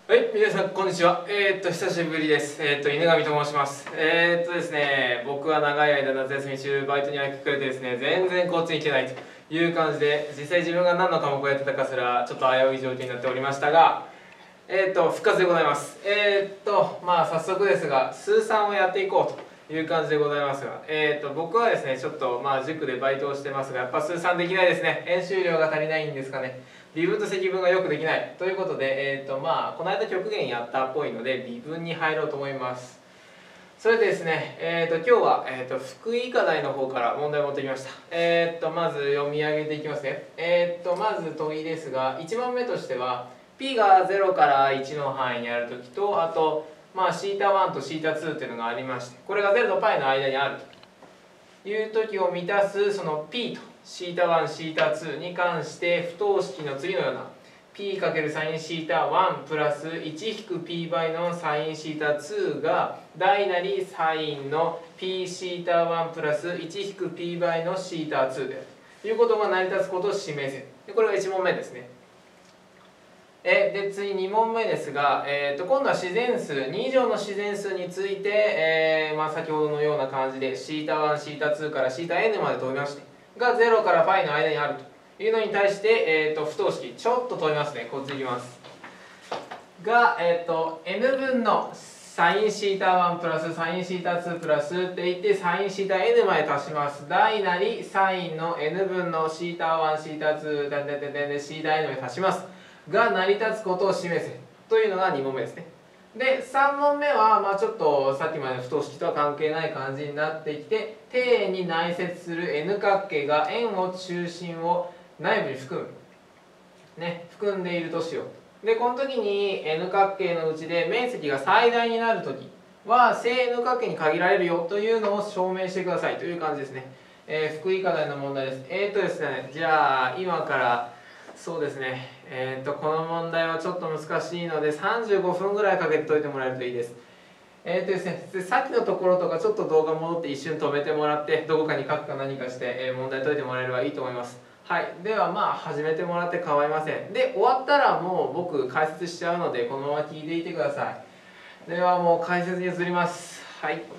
はい、皆さんこんにちは。久しぶりです。犬上と申します。ですね、僕は長い間夏休み中バイトに明け暮れてですね、全然こっちに来てないという感じで、実際自分が何の科目をやってたかすらちょっと危うい状況になっておりましたが、復活でございます。早速ですが、スーさんをやっていこうという感じでございますが、僕はですね、ちょっと塾でバイトをしてますが、やっぱスーさんできないですね。演習量が足りないんですかね。微分と積分がよくできないということで、この間極限やったっぽいので微分に入ろうと思います。それでですね、今日は、福井課題の方から問題を持ってきました。まず読み上げていきますね。まず問いですが、1問目としては P が0から1の範囲にあるときと、あとθ1 とθ2 っていうのがありまして、これが0と π の間にあるという時を満たすその P とθ1、θ2 に関して不等式の次のような P×sinθ1 プラス 1-P 倍の sinθ2 が大なりサインの Pθ1 プラス 1-P 倍のθ2 であるということが成り立つことを示せ。でこれが1問目ですね。で次2問目ですが、今度は自然数2以上の自然数について、先ほどのような感じで θ1、θ2 から θn まで問いましてが0から π の間にあるというのに対して、不等式ちょっと問いますね。こっちいきますが、n 分の sinθ1 プラス sinθ2 プラスって言って sinθn まで足します。大なり sin の n 分の θ1、θ2 で θn まで足しますが成り立つことを示せというのが2問目ですね。で3問目はちょっとさっきまでの不等式とは関係ない感じになってきて、底辺に内接する n 角形が円を中心を内部に含んでいるとしよう。でこの時に n 角形のうちで面積が最大になる時は正 n 角形に限られるよというのを証明してくださいという感じですね。福井課題の問題です。ですね、じゃあ今からそうですね、この問題はちょっと難しいので35分ぐらいかけて解いてもらえるといいです。ですね、さっきのところとかちょっと動画戻って一瞬止めてもらってどこかに書くか何かして、問題解いてもらえればいいと思います。はい、では始めてもらって構いません。で終わったらもう僕解説しちゃうのでこのまま聞いていてください。ではもう解説に移ります。はい、よ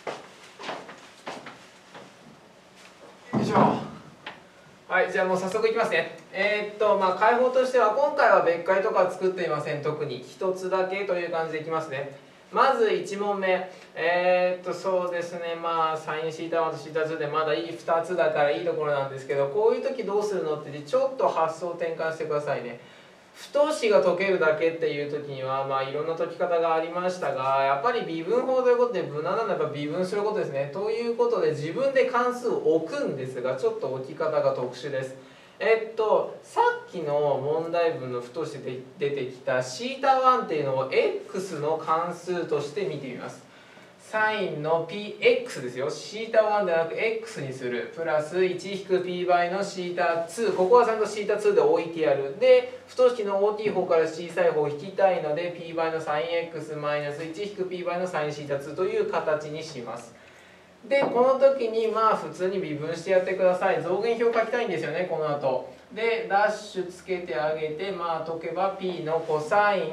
いしょ。はい、じゃあもう早速いきますね。解法としては今回は別解とか作っていません。特に一つだけという感じでいきますね。まず1問目。そうですね、sinθ1 とθ2でまだいい2つだからいいところなんですけど、こういう時どうするのってちょっと発想転換してくださいね。不等式が解けるだけっていう時にはいろんな解き方がありましたが、やっぱり微分法ということで無難なのはやっぱ微分することですね。ということで自分で関数を置くんですが、ちょっと置き方が特殊です。さっきの問題文の不等式で出てきた θ1 っていうのを x の関数として見てみます。サインの px ですよ。θ1 ではなく x にする。プラス 1-p 倍の θ2。ここはちゃんと θ2 で置いてやる。で、不等式の大きい方から小さい方を引きたいので p 倍の sinx マイナス 1-p 倍の sinθ2 という形にします。で、この時に普通に微分してやってください。増減表書きたいんですよね、この後。で、ダッシュつけてあげて、解けば p のコサイン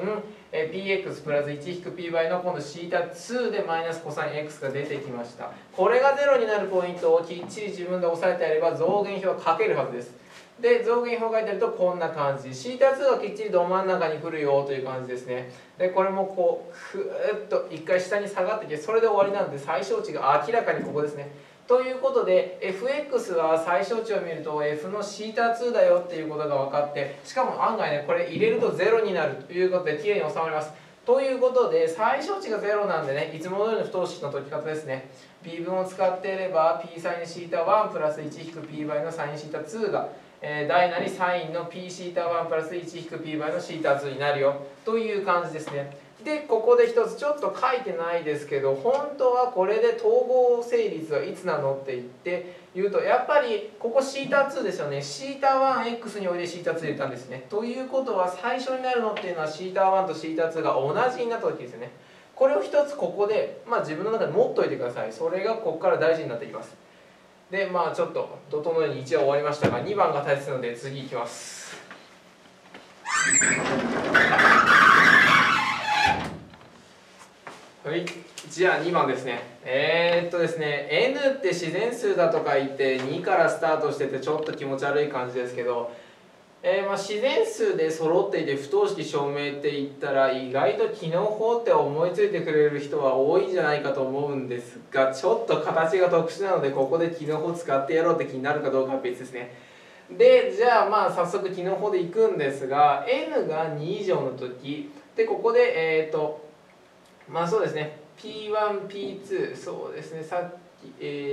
px プラス 1-p 倍の今度 θ2 でマイナスコサイン x が出てきました。これが0になるポイントをきっちり自分で押さえてやれば増減表は書けるはずです。で、増減表書いてあるとこんな感じ。θ2 はきっちりど真ん中に来るよという感じですね。で、これもこう、ふーっと一回下に下がってきて、それで終わりなので最小値が明らかにここですね。ということで fx は最小値を見ると f の θ2 だよっていうことが分かって、しかも案外ねこれ入れると0になるということできれいに収まります。ということで最小値が0なんでね、いつも通りの不等式の解き方ですね。微分を使っていれば psinθ1 プラス 1-p 倍の sinθ2 が大なりサインの pθ1 プラス 1-p 倍の θ2 になるよという感じですね。でここで一つちょっと書いてないですけど、本当はこれで統合成立はいつなのって言うとやっぱりここ θ2 ですよね。 θ1x において θ2 入れたんですね。ということは最初になるのっていうのは θ1 と θ2 が同じになった時ですよね。これを一つここで、自分の中で持っといてください。それがここから大事になってきます。でちょっと怒涛のように1は終わりましたが2番が大切なので次いきます。 じゃあ2番ですね。ですね、n って自然数だとか言って2からスタートしててちょっと気持ち悪い感じですけど、自然数で揃っていて不等式証明って言ったら意外と機能法って思いついてくれる人は多いんじゃないかと思うんですが、ちょっと形が特殊なのでここで機能法使ってやろうって気になるかどうかは別ですね。でじゃあまあ早速機能法でいくんですが、 n が2以上の時でここでまあそうですね P1、P2、そうですね、さっき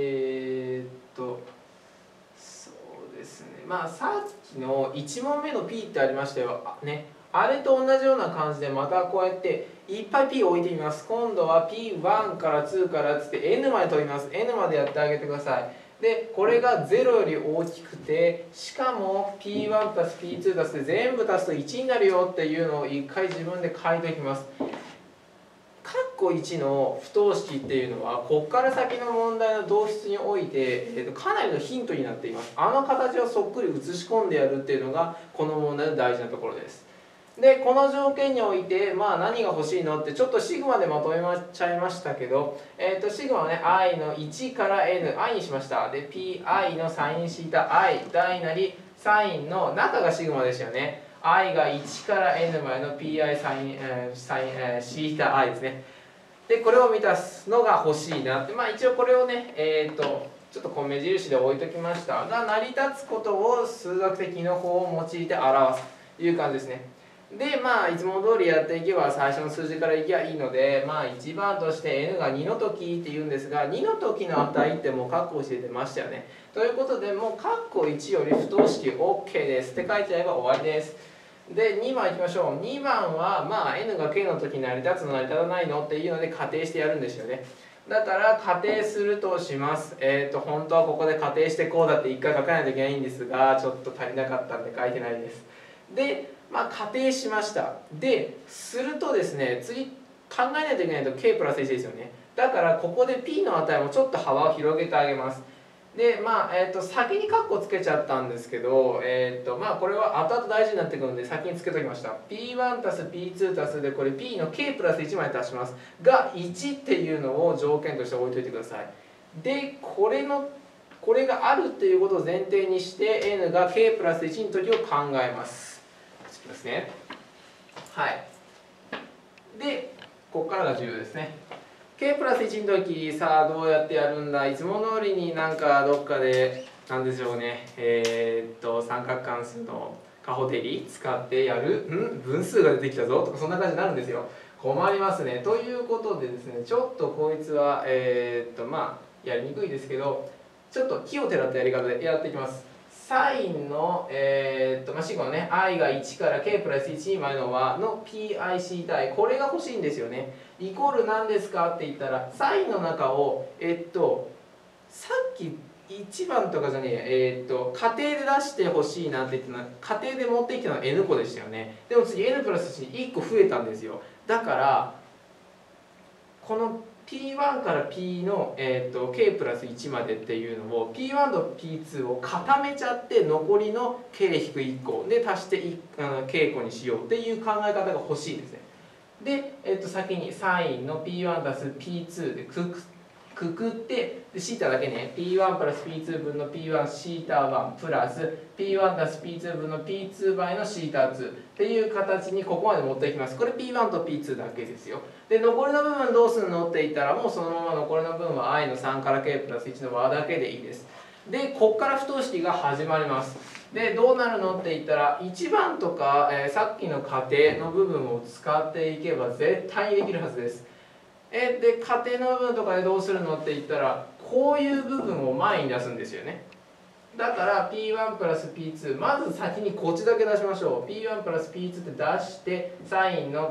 そうですね、まあさっきの1問目の P ってありましたよね。あれと同じような感じでまたこうやっていっぱい P を置いてみます。今度は P1 から2からつって N まで取ります。N までやってあげてください。でこれが0より大きくて、しかも P1 たす P2 たすで全部足すと1になるよっていうのを一回自分で書いておきます。括弧1の不等式っていうのはここから先の問題の導出において、かなりのヒントになっています。あの形をそっくり写し込んでやるっていうのがこの問題の大事なところです。でこの条件において、まあ、何が欲しいのってちょっとシグマでまとめちゃいましたけど、シグマはね i の1から n、i にしました。で pi のサインシータ i 大なりサインの中がシグマでしたよね。i が1から n までの pi サインシータ i ですね。でこれを満たすのが欲しいなって、まあ一応これをねちょっと目印で置いときましたが、成り立つことを数学的の方を用いて表すという感じですね。でまあいつも通りやっていけば最初の数字からいけばいいので、まあ1番として n が2の時っていうんですが、2の時の値ってもう括弧して出ましたよね。ということでもう括弧1より不等式 OK ですって書いちゃえば終わりです。で2番いきましょう。2番はまあ n が k の時に成り立つの成り立たないのっていうので仮定してやるんですよね。だから仮定するとします。本当はここで仮定してこうだって1回書かないといけないんですが、ちょっと足りなかったんで書いてないです。でまあ仮定しました。でするとですね、次考えないといけないと k プラス1ですよね。だからここで p の値もちょっと幅を広げてあげます。でまあ先にカッコつけちゃったんですけど、まあこれは後々大事になってくるので先につけときました。 P1 たす P2 たすでこれ P の k プラス1まで足しますが1っていうのを条件として置いといてください。でこれがあるっていうことを前提にして n が k プラス1の時を考えます。つきますね。はい。でここからが重要ですね。k プラス1の時さあどうやってやるんだ。いつも通りになんかどっかでなんでしょうね、三角関数の加法定理使ってやる分数が出てきたぞとかそんな感じになるんですよ。困りますね。ということでですね、ちょっとこいつはまあやりにくいですけど、ちょっと木をてらったやり方でやっていきます。サインのまあ、シグマのね i が1から k プラス1までの和の pic 対これが欲しいんですよね。イコール何ですかって言ったらサインの中をさっき1番とかじゃねえ仮定で出してほしいなって言ってのは仮定で持ってきたのは n 個でしたよね。でも次 n プラス1に1個増えたんですよ。だからこの P1 から P の、K プラス1までっていうのを P1 と P2 を固めちゃって残りの K-1 個で足してK 個にしようっていう考え方が欲しいですね。で、先にサインの P1 足す P2 でくくってシータだけね P1 プラス P2 分の P1 シータ1プラス P1 足す P2 分の P2 倍のシータ2っていう形にここまで持っていきます。これ P1 と P2 だけですよ。で残りの部分どうするのって言ったらもうそのまま残りの部分は i の3から k プラス1の和だけでいいです。でここから不等式が始まります。でどうなるのって言ったら1番とか、さっきの仮定の部分を使っていけば絶対にできるはずです。で仮定の部分とかでどうするのって言ったらこういう部分を前に出すんですよね。だから P1 プラス P2 まず先にこっちだけ出しましょう。 P1 プラス P2 って出してサインの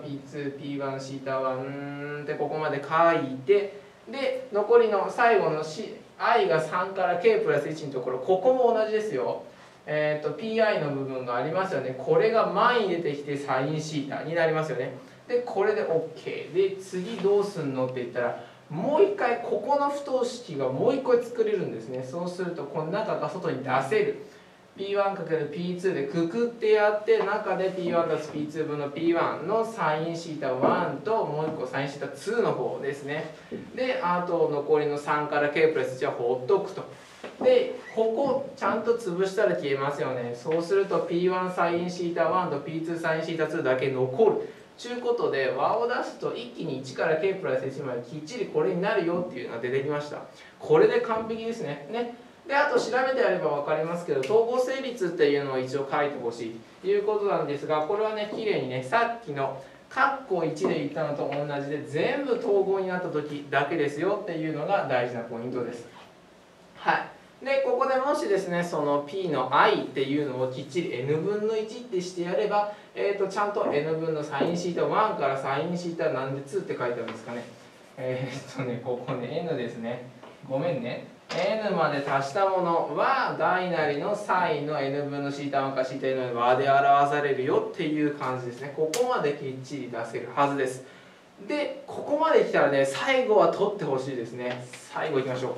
P1P2P1 シータ1ってここまで書いて、で残りの最後の i が3から k プラス1のところここも同じですよ。pi の部分がありますよね。これが前に出てきてサインシータになりますよね。でこれで OK で次どうすんのって言ったらもう一回ここの不等式がもう一個作れるんですね。そうするとこの中が外に出せる。 P1×P2 でくくってやって、中で P1 たす P2 分の P1 のサインシータ1ともう1個サインシータ2の方ですね。で、あと残りの3から K プラス1は放っとくと。で、ここちゃんと潰したら消えますよね。そうすると P1 サインシータ1と P2 サインシータ2だけ残る。ちゅうことで和を出すと一気に1から K プラス1まできっちりこれになるよっていうのが出てきました。これで完璧ですね。で、あと調べてやれば分かりますけど、統合成立っていうのを一応書いてほしいということなんですが、これはね、きれいにね、さっきの括弧1で言ったのと同じで、全部統合になった時だけですよっていうのが大事なポイントです。はい。で、ここでもしですね、その P の i っていうのをきっちり n 分の1ってしてやれば、ちゃんと n 分のサインシータ1からサインシータなんで2って書いてあるんですかね。ここね、n ですね。ごめんね。n まで足したものは大なりのサインの n 分のシータ1かシータ n の和で表されるよっていう感じですね。ここまできっちり出せるはずです。で、ここまで来たらね、最後は取ってほしいですね。最後いきましょ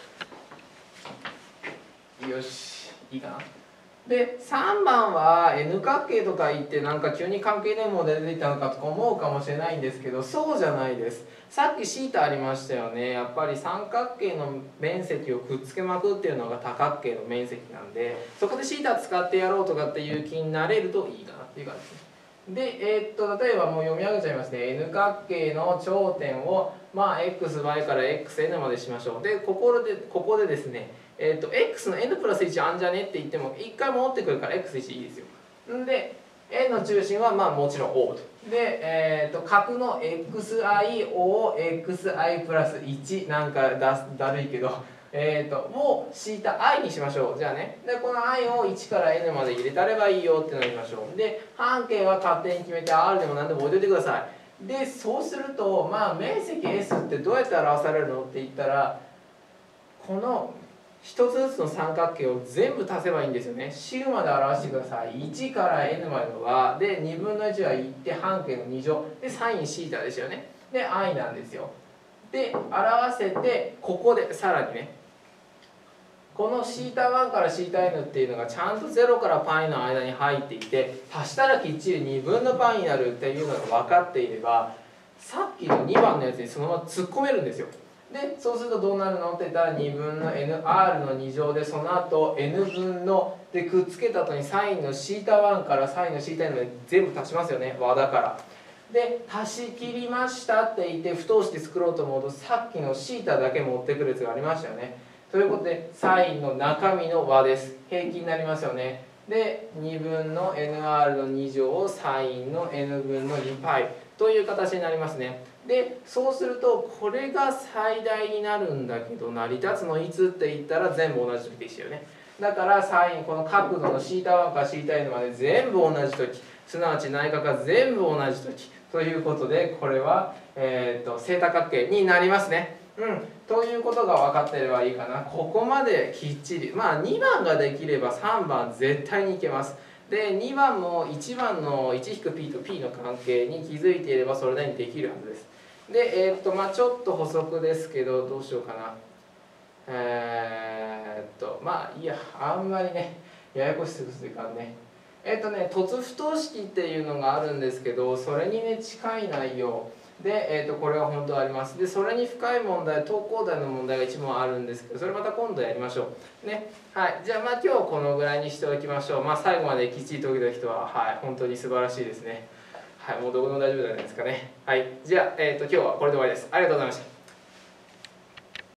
う。よし、いいかな。で、3番は N 角形とか言ってなんか急に関係ねえもので出てきたのかとか思うかもしれないんですけど、そうじゃないです。さっきシータありましたよね。やっぱり三角形の面積をくっつけまくっていうのが多角形の面積なんで、そこでシータ使ってやろうとかっていう気になれるといいかなっていう感じですね。で、例えばもう読み上げちゃいますね。N 角形の頂点をxy から xn までしましょう。で、ここでですね、x の n プラス1あんじゃねって言っても1回戻ってくるから x1 いいですよ。んで n の中心はもちろん O と。で、角の xi を xi プラス1なんかだるいけど、をθ i にしましょう。じゃあね。で、この i を1から n まで入れたればいいよっていうのを言いましょう。で、半径は勝手に決めて r でも何でも置いといてください。で、そうすると、面積 S ってどうやって表されるのって言ったら、この一つずつの三角形を全部足せばいいんですよね。シグマで表してください。1から n までの和で2分の1は1って半径の2乗でサインシータですよね。で i なんですよ。で表せてここでさらにねこの θ1 から θn っていうのがちゃんと0から π の間に入っていて足したらきっちり2分の π になるっていうのが分かっていればさっきの2番のやつにそのまま突っ込めるんですよ。でそうするとどうなるのって言ったら2分の nr の2乗でその後 n 分のでくっつけた後にサインの θ1 からサインの θn まで全部足しますよね和だから。で足し切りましたって言って不等式作ろうと思うとさっきの θ だけ持ってくるやつがありましたよね。ということでサインの中身の和です。平均になりますよね。で2分の nr の2乗をサインの n 分の 2π という形になりますね。でそうするとこれが最大になるんだけど成り立つのいつって言ったら全部同じ時でしたよね。だからサインこの角度の θ1 から θn まで全部同じ時すなわち内角が全部同じ時ということでこれは、正多角形になりますね。ということが分かってればいいかな。ここまできっちり2番ができれば3番絶対にいけます。で2番も1番の 1-p と p の関係に気づいていればそれなりにできるはずです。でちょっと補足ですけどどうしようかな。いいやあんまりねややこしくするからね。凸不等式っていうのがあるんですけどそれにね近い内容で、これは本当はあります。でそれに深い問題東工大の問題が1問あるんですけどそれまた今度やりましょうね。はい、じゃあ今日はこのぐらいにしておきましょう。最後まできっちり解けた人は、本当に素晴らしいですね。はい、もうどこでも大丈夫じゃないですかね。はい、じゃあ、今日はこれで終わりです。ありがとうございました。